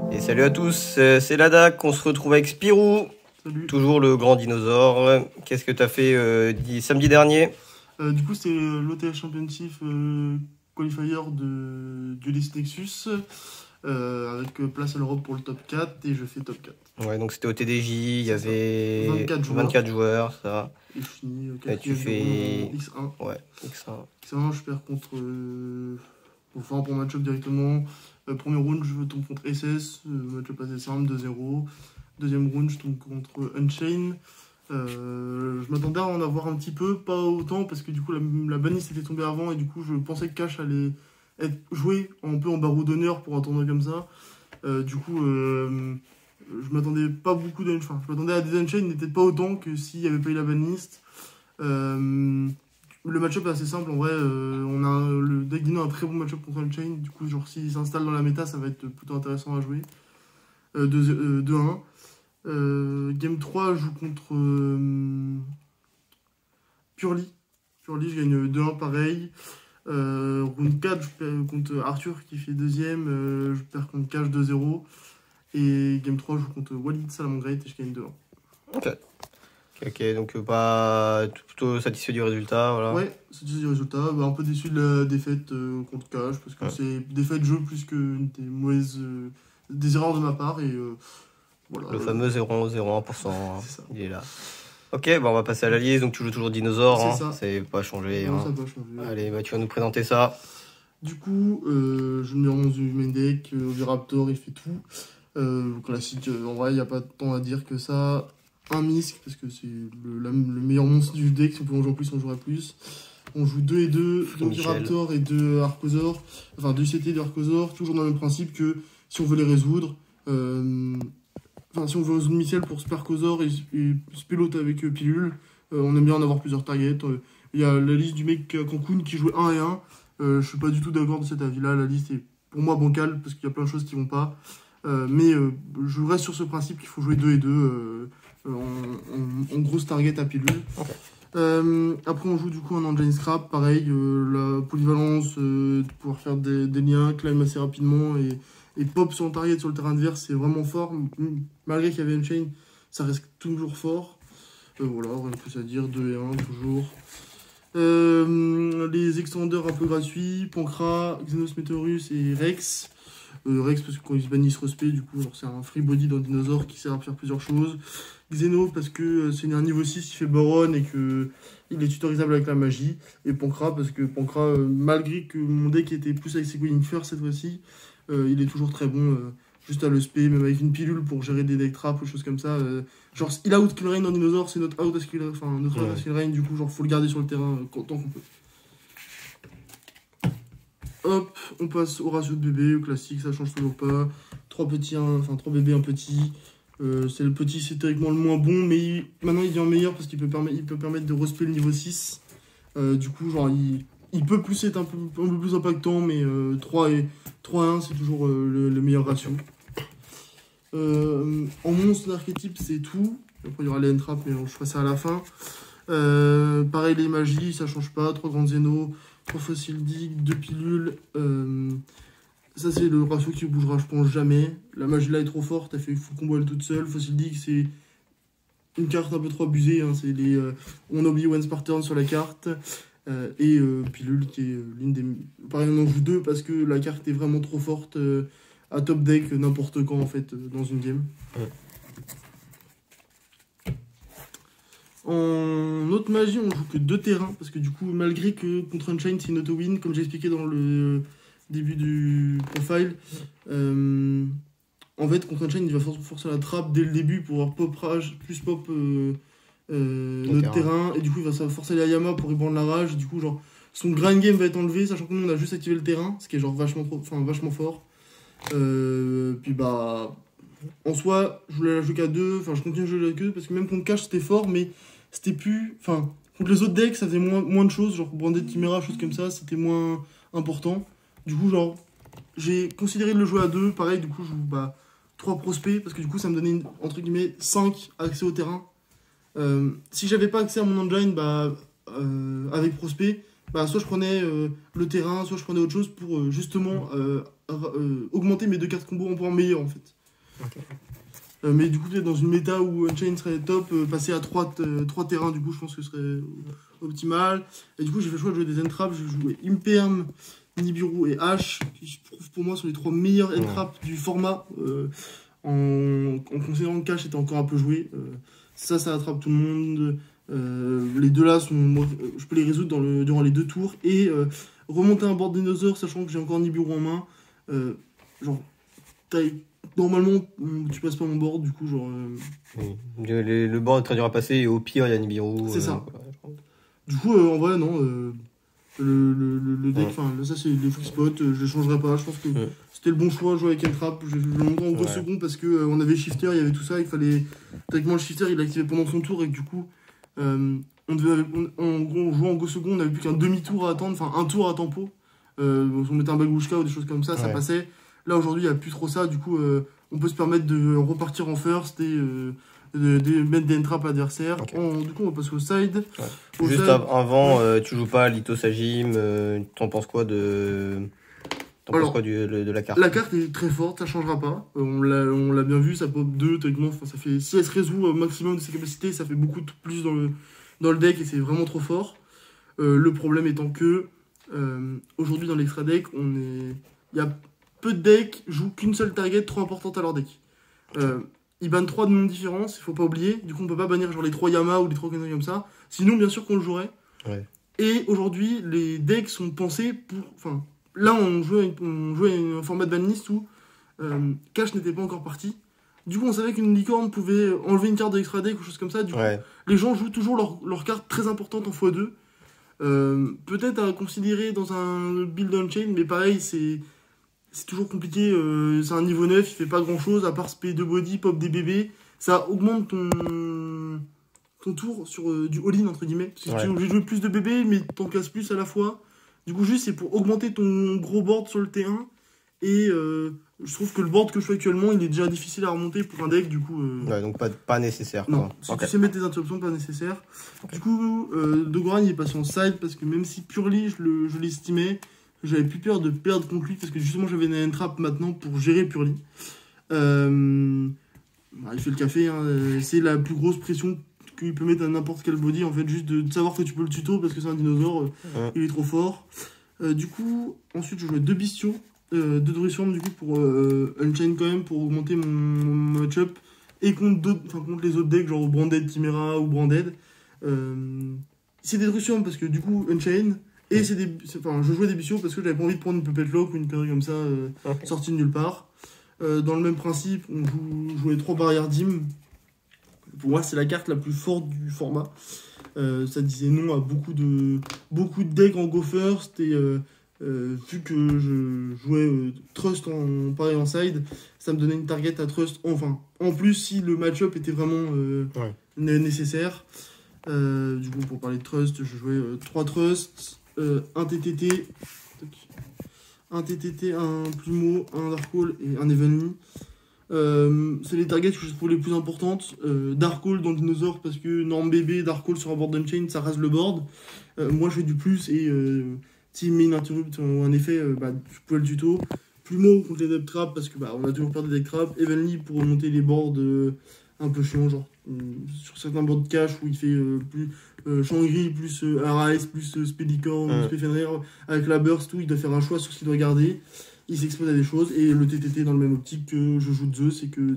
Et salut à tous, c'est Ladak, on se retrouve avec Spirou. Salut. Toujours le grand dinosaure. Qu'est-ce que t'as fait samedi dernier? Du coup, c'était l'OTH Championship qualifier du List Nexus avec place à l'Europe pour le top 4 et je fais top 4. Ouais, donc c'était au TDJ, il y avait 24 joueurs, ça. Et je finis Et tu fais X1. Ouais, X1. X1, je perds contre. Pour match-up directement. Premier round, je tombe contre SS. Match-up assez simple, 2-0. Deuxième round, je tombe contre Unchained. Je m'attendais à en avoir un petit peu, pas autant, parce que du coup la banlist était tombée avant et du coup je pensais que Cash allait être joué un peu en barreau d'honneur pour un tournoi comme ça. Je m'attendais pas beaucoup d'Unchained. Je m'attendais à des Unchained, mais peut-être pas autant que s'il n'y avait pas eu la banlist. Le match-up est assez simple en vrai. Le deck Dino a un très bon match-up contre Unchained. Du coup, genre s'il s'installe dans la méta, ça va être plutôt intéressant à jouer. 2-1. Game 3, je joue contre Purely. Purely, je gagne 2-1 pareil. Round 4, je perds contre Arthur qui fait deuxième. Je perds contre Cash 2-0. Et Game 3, je joue contre Walid Salamangreat et je gagne 2-1. Ok, donc plutôt satisfait du résultat, voilà. Ouais, satisfait du résultat. Un peu déçu de la défaite contre Cash parce que c'est défaite de jeu plus que des erreurs de ma part. Et voilà. Le fameux 0,01%, C'est ça. il est là. Ok, on va passer à la liste, donc tu joues toujours dinosaure, C'est ça. C'est pas changé. Non, ça n'a pas changé. Allez, tu vas nous présenter ça. Du coup, je numéro 11 du main deck, Oviraptor, il fait tout. Classique, en vrai, il n'y a pas tant à dire que ça. Un Misk, parce que c'est le meilleur monstre du deck, si on pouvait en jouer plus, on jouerait plus. On joue 2 et 2, 2 Oviraptor et 2 Archosaur, enfin 2 CT et 2 Archosaur, toujours dans le même principe que si on veut les résoudre. Si on veut résoudre Michel pour Sparkosaur et Spelot avec Pilule, on aime bien en avoir plusieurs targets. Il y a la liste du mec à Cancun qui jouait 1 et 1. Je suis pas du tout d'accord de cet avis-là. La liste est pour moi bancale parce qu'il y a plein de choses qui vont pas. Mais je reste sur ce principe qu'il faut jouer 2 et 2 en grosse target à pilule. Okay. Après, on joue du coup un engine scrap. Pareil, la polyvalence, de pouvoir faire des liens, climb assez rapidement et pop sur le target sur le terrain adverse, c'est vraiment fort. Malgré qu'il y avait Unchained, ça reste toujours fort. Voilà, rien de plus à dire. 2 et 1, toujours. Les extenders un peu gratuits, Pancra, Xenos Meteorus et Rex. Rex parce que quand il se bannit il se respect, du coup c'est un free body dans Dinosaur qui sert à faire plusieurs choses. Xeno parce que c'est un niveau 6 qui fait Boron et que il est tutorisable avec la magie. Et Pancra parce que Pancra, malgré que mon deck était plus avec Seguin First cette fois-ci, il est toujours très bon. Juste à le spé, même avec une pilule pour gérer des deck traps ou choses comme ça. Genre, il a out Skill Rain dans Dinosaur, c'est notre out Skill Rain, du coup, genre, faut le garder sur le terrain tant qu'on peut. Hop, on passe au ratio de bébé, au classique, ça change toujours pas. 3 bébés, un petit. C'est le petit, c'est théoriquement le moins bon, mais maintenant il devient meilleur parce qu'il peut permettre de respect le niveau 6. Du coup, genre, il peut plus être un peu plus impactant, mais 3 et 1, c'est toujours le meilleur ratio. En monstre d'archétype, c'est tout. Après, il y aura les entraps, mais je ferai ça à la fin. Pareil, les magies, ça change pas. 3 grandes zénos, 3 fossiles dig, 2 pilules. Ça, c'est le ratio qui bougera, je pense, jamais. La magie là est trop forte, elle fait full combo elle toute seule. Fossil dig, c'est une carte un peu trop abusée. Hein. C'est les on oublie once par turn sur la carte. Pilule qui est l'une des. Pareil, on en joue 2 parce que la carte est vraiment trop forte à top deck n'importe quand en fait dans une game. En autre magie, on joue que 2 terrains parce que du coup, malgré que contre Unchained c'est une auto-win, comme j'ai expliqué dans le début du profile, en fait, contre Unchained il va forcer la trappe dès le début pour avoir pop rage plus pop. Notre terrain, et du coup il va forcer les Ayama pour reprendre la rage. Du coup, genre son grind game va être enlevé, sachant que nous on a juste activé le terrain, ce qui est genre vachement fort. Puis en soi, je voulais la jouer qu'à 2, je continue de jouer avec eux parce que même contre Cash c'était fort, mais c'était plus. Contre les autres decks ça faisait moins de choses, genre Branded Chimera, choses comme ça, c'était moins important. Du coup, genre, j'ai considéré de le jouer à 2, pareil, du coup je joue 3 prospects parce que du coup ça me donnait entre guillemets 5 accès au terrain. Si j'avais pas accès à mon engine avec prospect, soit je prenais le terrain, soit je prenais autre chose pour justement augmenter mes 2 cartes combo en point meilleur en fait. Mais du coup, peut-être dans une méta où Unchained serait top, passer à 3 terrains, du coup, je pense que ce serait optimal. Et du coup, j'ai fait le choix de jouer des end-traps. J'ai joué Imperm, Nibiru et H, qui je trouve pour moi sont les 3 meilleurs end-traps du format. En considérant que Cash était encore un peu joué. Ça attrape tout le monde. Les deux là, je peux les résoudre durant les 2 tours. Et remonter un board dinosaure, sachant que j'ai encore Nibiru en main. Genre, normalement, tu passes pas mon board, du coup, genre... Le board est très dur à passer, et au pire, il y a Nibiru. C'est ça. Du coup, en vrai, non, le deck, enfin, ça c'est les free spots, je les changerai pas, je pense que c'était le bon choix, jouer avec N-Trap, je le montre en 2 secondes parce que on avait Shifter, il y avait tout ça, il fallait... Techniquement, le Shifter, il l'activait pendant son tour, et du coup, en jouant en Go Second, on n'avait plus qu'un demi-tour à attendre, enfin, un tour à tempo. On mettait un Bagushka ou des choses comme ça passait. Là, aujourd'hui, il n'y a plus trop ça, du coup, on peut se permettre de repartir en first et... de mettre des entraps adversaires. Du coup, on va passer au side. Juste avant, tu joues pas à Lito Sajim. T'en penses quoi de la carte? La carte est très forte, ça changera pas. On l'a bien vu, ça pop 2, techniquement. Ça fait, si elle se résout au maximum de ses capacités, ça fait beaucoup plus dans le deck et c'est vraiment trop fort. Le problème étant que aujourd'hui, dans l'extra deck, il y a peu de decks jouent qu'une seule target trop importante à leur deck. Ils bannent 3 de noms différents, il faut pas oublier. Du coup, on peut pas bannir genre les 3 Yama ou les 3 conneries comme ça. Sinon, bien sûr qu'on le jouerait. Et aujourd'hui, les decks sont pensés pour... Enfin, là, on jouait un format de banlist où Cash n'était pas encore parti. Du coup, on savait qu'une licorne pouvait enlever une carte de extra deck ou chose comme ça. Du coup, les gens jouent toujours leur carte très importante en x2. Peut-être à considérer dans un build on-chain, mais pareil, c'est toujours compliqué, c'est un niveau 9, il fait pas grand chose à part spé de body, pop des bébés. Ça augmente ton tour sur du all-in entre guillemets. Parce que tu es obligé de jouer plus de bébés, mais t'en casses plus à la fois. Du coup, juste c'est pour augmenter ton gros board sur le T1. Et je trouve que le board que je fais actuellement, il est déjà difficile à remonter pour un deck, du coup... donc pas nécessaire. Quoi. Non, si tu sais mettre tes interruptions, pas nécessaire. Du coup, Dogoran, il est passé en side, parce que même si Purely, je l'estimais, j'avais plus peur de perdre contre lui, parce que justement, j'avais une entrap maintenant pour gérer Purely. Il fait le café, hein, c'est la plus grosse pression qu'il peut mettre à n'importe quel body, en fait, juste de savoir que tu peux le tuto, parce que c'est un dinosaure, il est trop fort. Du coup, ensuite, je jouais 2 bestiaux. 2 Druisform du coup pour Unchain quand même, pour augmenter mon match-up et contre les autres decks genre Branded Chimera ou Branded. C'est des Druisform parce que du coup Unchain et je jouais des bestiaux parce que j'avais pas envie de prendre une Puppet Lock ou une connerie comme ça sortie de nulle part. Dans le même principe, on jouait 3 barrières dim. Pour moi, c'est la carte la plus forte du format. Ça disait non à beaucoup de decks en Go First et vu que je jouais Trust pareil en side, ça me donnait une target à Trust en plus si le match-up était vraiment nécessaire. Du coup, pour parler de Trust, je jouais 3 Trust, un TTT, un Plumeau, un Darkhold et un Evenly. C'est les targets que je trouve les plus importantes. Darkhold dans Dinosaur parce que Norm bébé, Darkhold sur un board Unchain, ça rase le board. Moi je fais du plus et s'il met une interrupt ou un effet, je pouvais le tuto. Plumeau contre les deck traps parce que on a toujours peur des deck traps. Evenly pour remonter les boards un peu chiants, genre sur certains boards cash où il fait plus Shangri, plus Arise, plus Spedicorn, Spefenrir, avec la burst, où il doit faire un choix sur ce qu'il doit garder. Il s'expose à des choses, et le TTT dans le même optique que je joue de Zeus, c'est que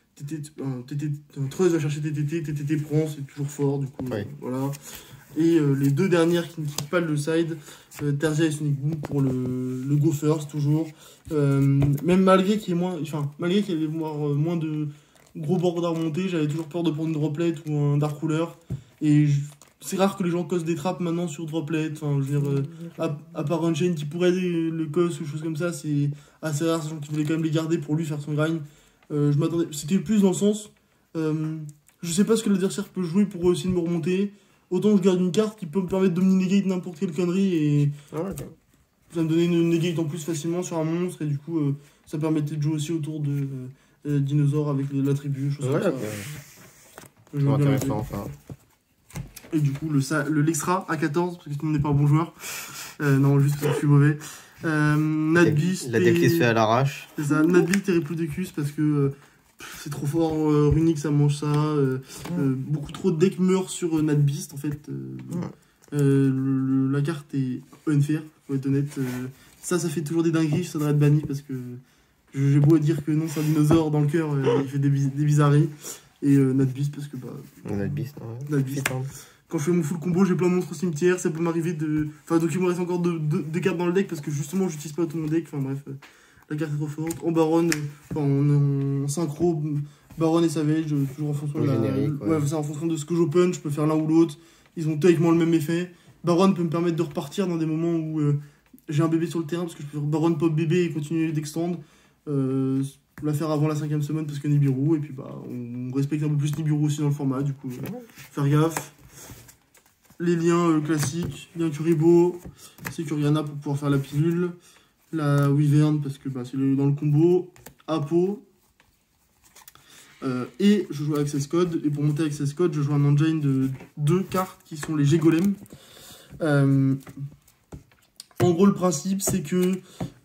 Trust va chercher TTT prend, c'est toujours fort, du coup, voilà. Et les 2 dernières qui ne quittent pas le side, Tertia et Sonic Boom pour le Go First, toujours. Même malgré qu'il y allait voir moins de gros boards à remonter, j'avais toujours peur de prendre une Droplet ou un Dark Ruler, et c'est rare que les gens causent des trappes maintenant sur Droplet, enfin, je veux dire, à part Unchain qui pourrait le cause ou choses comme ça, c'est assez rare, sachant qu'il voulait quand même les garder pour lui faire son grind. Je m'attendais, c'était plus dans le sens, je sais pas ce que l'adversaire peut jouer pour essayer de me remonter, autant je garde une carte qui peut me permettre de me negate n'importe quelle connerie, et ça me donnait une negate en plus facilement sur un monstre, et du coup, ça permettait de jouer aussi autour de dinosaures avec l'attribut, choses comme ça. Intéressant, enfin. Et du coup, l'extra à 14, parce que sinon on n'est pas un bon joueur. Non, juste parce que je suis mauvais. Nadbeast. La decklist fait à l'arrache. C'est ça, Nadbeast et Replodocus, parce que c'est trop fort, Runic ça mange ça, beaucoup trop de decks meurent sur Natbeast en fait. La carte est unfair, faut être honnête. Ça fait toujours des dingueries, ça devrait être banni parce que j'ai beau dire que non, c'est un dinosaure dans le cœur, il fait des bizarreries. Et Natbeast parce que Natbeast, quand je fais mon full combo, j'ai plein de monstres au cimetière, ça peut m'arriver de. Enfin, donc il me reste encore deux cartes dans le deck parce que justement, j'utilise pas tout mon deck. Enfin, bref, la carte est trop forte. En Baron, en synchro, Baron et Savage, toujours en fonction de la. Générique, ouais, c'est en fonction de ce que j'open, je peux faire l'un ou l'autre. Ils ont théoriquement le même effet. Baron peut me permettre de repartir dans des moments où j'ai un bébé sur le terrain parce que je peux faire Baron pop bébé et continuer d'extendre. La faire avant la 5ème semaine parce que Nibiru. Et puis, on respecte un peu plus Nibiru aussi dans le format, du coup, faire gaffe. Les liens classiques, lien Kuribo, Securiana pour pouvoir faire la pilule, la Wyvern parce que c'est dans le combo, Apo, et je joue Access Code, et pour monter Access Code, je joue un engine de 2 cartes qui sont les G-Golem. En gros, le principe, c'est que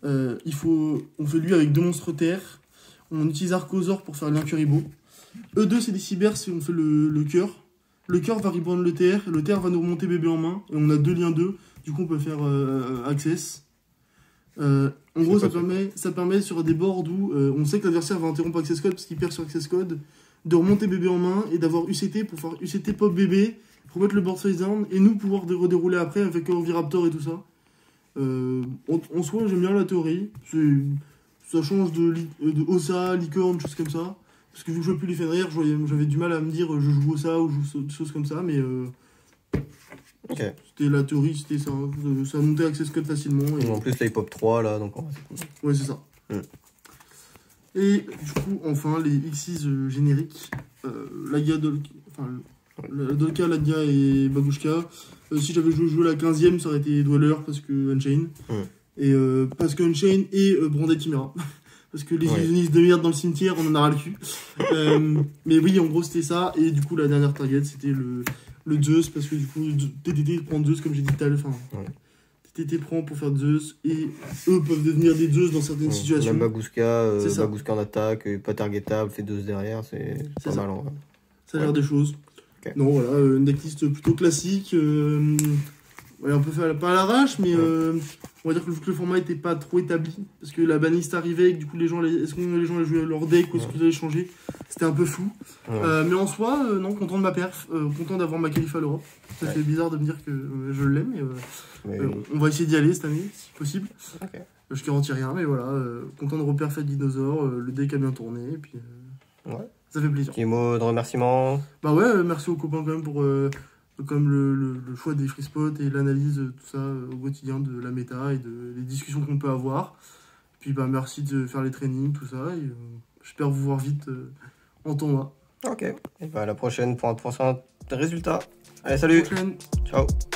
on fait lui avec 2 monstres terre, on utilise Archosaur pour faire lien Kuribo. E2, c'est des cybers si on fait le cœur. Le cœur va rebrand le TR va nous remonter bébé en main, et on a 2 liens 2, du coup on peut faire Access. En gros, ça permet sur des boards où on sait que l'adversaire va interrompre Access Code parce qu'il perd sur Access Code, de remonter bébé en main et d'avoir UCT pour faire UCT pop bébé, remettre le board face down, et nous pouvoir redérouler après avec Oviraptor et tout ça. En soi, j'aime bien la théorie, ça change de Ossa, Licorne, choses comme ça. Parce que vu que je jouais plus les Fenrir, j'avais du mal à me dire je joue ça ou je joue des choses comme ça, mais c'était la théorie, c'était ça. Ça montait Access Code facilement. Et en plus, là, il pop 3, là, donc c'est cool. Ouais, c'est ça. Et du coup, enfin, les Xyz génériques. Lagia, Dolka, Lagia et Babushka. Si j'avais joué la 15ème, ça aurait été Dweller parce que Unchain. Et parce que Unchain et Branded Chimera. Parce que les illusionnistes de merde dans le cimetière, on en a ras le cul. Mais oui, en gros, c'était ça. Et du coup, la dernière target, c'était le Zeus. Parce que du coup, TTT prend Zeus, comme j'ai dit tout à l'heure. TTT prend pour faire Zeus. Et eux peuvent devenir des Zeus dans certaines situations. Même Babushka en attaque, pas targetable, fait Zeus derrière, c'est pas mal en vrai. Ça a l'air des choses. Non, voilà, une decklist plutôt classique. Un peu fait pas à l'arrache, mais on va dire que le format était pas trop établi parce que la banlist arrivait et que du coup est-ce que les gens allaient jouer leur deck ou est-ce qu'ils allaient changer, c'était un peu flou. Mais en soi, non, content de ma perf, content d'avoir ma qualif à l'Europe. Ça fait bizarre de me dire que je l'aime, mais on va essayer d'y aller cette année si possible. Je garantis rien, mais voilà, content de reperf Dinosaur, le deck a bien tourné et puis ça fait plaisir. Petit mot de remerciement. Merci aux copains quand même pour comme le choix des free spots et l'analyse, tout ça au quotidien de la méta et des discussions qu'on peut avoir. Puis merci de faire les trainings, tout ça. Et j'espère vous voir vite en tournoi. Ok. Et à la prochaine pour un prochain résultat. Allez, salut. À la prochaine. Ciao.